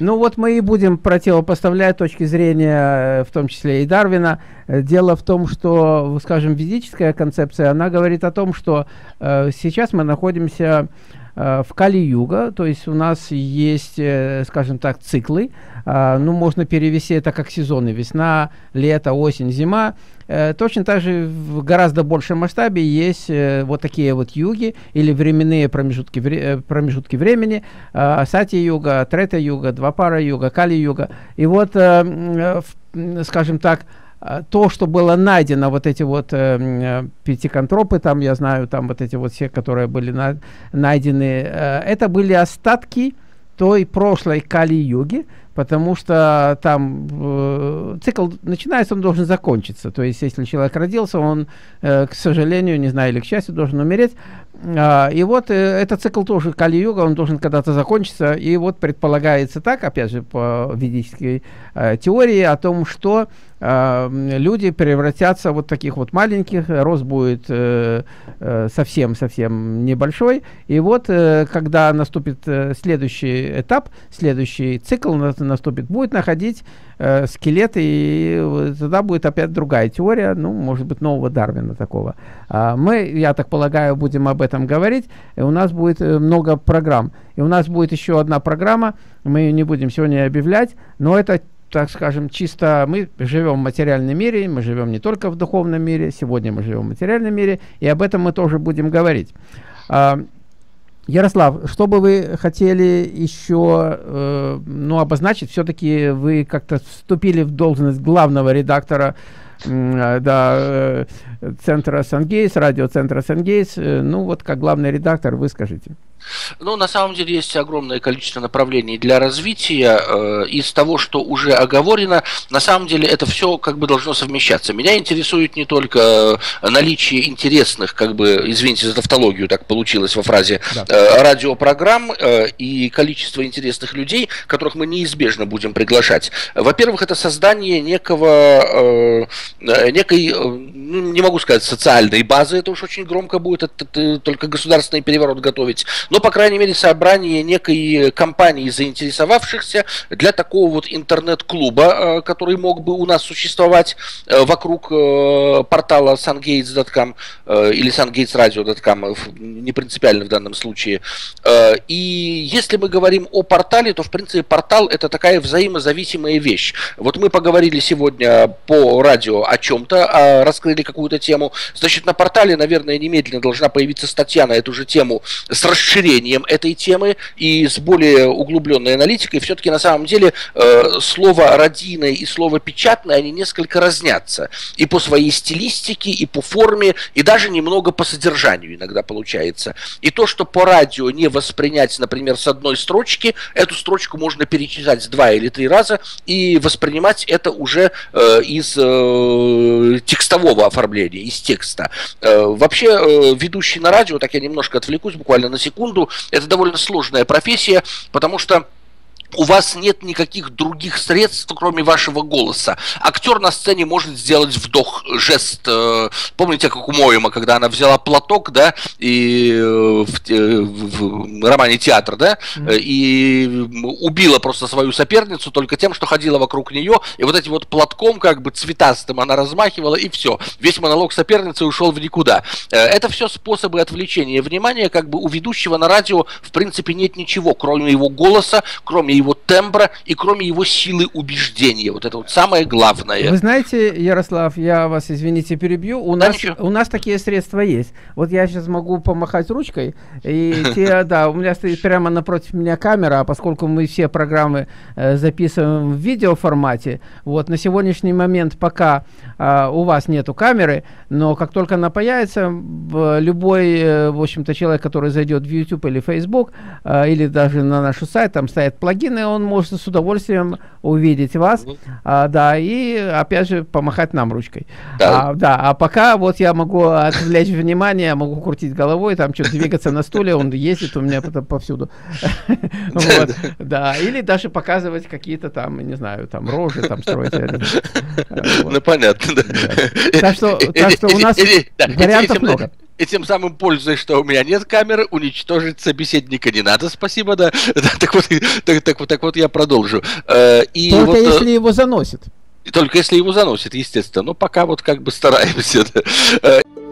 Ну вот мы и будем противопоставлять точки зрения, в том числе и Дарвина. Дело в том, что, скажем, ведическая концепция, она говорит о том, что сейчас мы находимся в Кали-юга, то есть у нас есть, скажем так, циклы, ну, можно перевести это как сезоны: весна, лето, осень, зима. Точно так же в гораздо большем масштабе есть вот такие вот юги или временные промежутки времени: Сати-юга, Трета-юга, Двапара-юга, Кали-юга. И вот, скажем так, то, что было найдено, вот эти вот пятикантропы, там, я знаю, там вот эти вот все, которые были найдены, это были остатки той прошлой Кали-юги, потому что там цикл начинается, он должен закончиться. То есть, если человек родился, он, к сожалению, не знаю, или к счастью, должен умереть. И вот этот цикл тоже Кали-юга, он должен когда-то закончиться. И вот предполагается так, опять же, по ведической теории, о том, что люди превратятся вот таких вот маленьких, рост будет совсем небольшой. И вот, когда наступит следующий этап, следующий цикл наступит, будет находить скелеты, и тогда будет опять другая теория, ну, может быть, нового Дарвина такого. Мы, я так полагаю, будем об этом говорить, и у нас будет много программ. И у нас будет еще одна программа, мы ее не будем сегодня объявлять, но это, так скажем, чисто мы живем в материальном мире, мы живем не только в духовном мире, сегодня мы живем в материальном мире, и об этом мы тоже будем говорить. Ярослав, что бы вы хотели еще обозначить? Все-таки вы как-то вступили в должность главного редактора центра Сангейтс, радиоцентра Сангейтс. Ну вот, как главный редактор, вы скажите. Ну, на самом деле есть огромное количество направлений для развития. Из того, что уже оговорено, на самом деле это все как бы должно совмещаться. Меня интересует не только наличие интересных, как бы, извините за тавтологию, так получилось во фразе, радиопрограмм и количество интересных людей, которых мы неизбежно будем приглашать. Во-первых, это создание некой, не могу сказать, социальной базы, это уж очень громко будет, это только государственный переворот готовить, но, по крайней мере, собрание некой компании заинтересовавшихся для такого вот интернет-клуба, который мог бы у нас существовать вокруг портала sungates.com или sungatesradio.com, не принципиально в данном случае. И если мы говорим о портале, то, в принципе, портал — это такая взаимозависимая вещь. Вот мы поговорили сегодня по радио о чем-то, раскрыли какую-то тему, значит, на портале, наверное, немедленно должна появиться статья на эту же тему с расширением этой темы и с более углубленной аналитикой. Все-таки на самом деле слово радийное и слово печатное, они несколько разнятся и по своей стилистике, и по форме, и даже немного по содержанию иногда получается. И то, что по радио не воспринять, например, с одной строчки, эту строчку можно перечитать 2 или 3 раза и воспринимать это уже из текстового оформления, из текста. Вообще, ведущий на радио, так я немножко отвлекусь буквально на секунду, это довольно сложная профессия, потому что у вас нет никаких других средств, кроме вашего голоса. Актер на сцене может сделать вдох, жест. Помните, как у Моэма, когда она взяла платок, да, и в романе «Театр», да, и убила просто свою соперницу только тем, что ходила вокруг нее, и вот этим вот платком, как бы цветастым, она размахивала, и все. Весь монолог соперницы ушел в никуда. Это все способы отвлечения внимания, как бы у ведущего на радио, в принципе, нет ничего, кроме его голоса, кроме его тембра и кроме его силы убеждения. Вот это вот самое главное. Вы знаете, Ярослав, я вас, извините, перебью. У нас такие средства есть. Вот я сейчас могу помахать ручкой, и да, у меня стоит прямо напротив меня камера, а поскольку мы все программы записываем в видеоформате, вот на сегодняшний момент пока у вас нету камеры, но как только она появится, любой, в общем-то, человек, который зайдет в YouTube или Facebook, или даже на наш сайт, там стоят плагины, он может с удовольствием увидеть вас, да, и опять же помахать нам ручкой. А пока вот я могу отвлечь внимание, могу крутить головой, там что-то двигаться на стуле, он ездит у меня повсюду. Да, или даже показывать какие-то там, не знаю, там рожи, там строить. Ну понятно. Так что у нас вариантов много. И тем самым, пользуясь, что у меня нет камеры, уничтожить собеседника не надо, спасибо, да. Так вот я продолжу. И только вот, если его заносит. только если его заносит, естественно. Но пока вот как бы стараемся. Да.